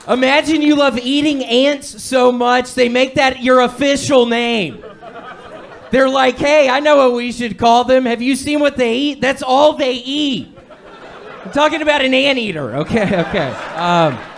Imagine you love eating ants so much, they make that your official name. They're like, hey, I know what we should call them. Have you seen what they eat? That's all they eat. I'm talking about an anteater. Okay.